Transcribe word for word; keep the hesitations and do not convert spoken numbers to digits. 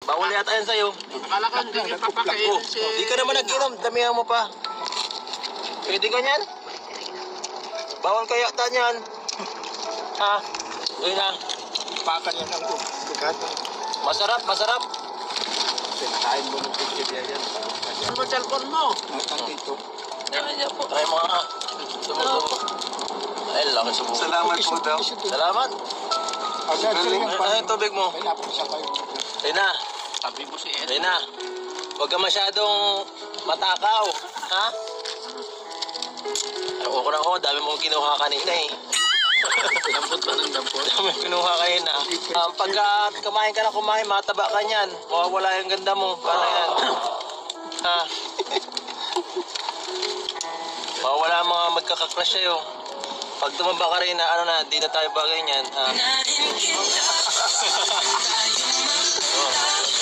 Bawal yata yan sa'yo. Akala ko hindi ka papakainin si... Di ka naman nag-inom, damihan mo pa. Pwede ka niyan? Bawal ka yata niyan. Ha? Uy na. Pakan yan ang bukat. Masarap, masarap. Pinakain mo ng pizzeria yan. Ano mo cellphone mo? Ang dito. Ay, po. Ay, mga... Sumusubo. Ay, laki sumusubo. Salamat po daw. Salamat. Ay, tubig mo. May napisa kayo. Rina. Sabi mo si Ed. Rina. Huwag ka masyadong matakaw. Ha? Ako ko na ako. Dami mong kinuha kanina eh. Dampot ba ng dampot? Dami kinuha kanina. Um, pagka kumain ka na kumain, mataba ka niyan. Mawawala yung ganda mo. Paano yan? Ha? Mawawala ang mga magkakakrush sa'yo. Pag tumaba ka rin na ano na, di na tayo bagay niyan. Ha? Oh.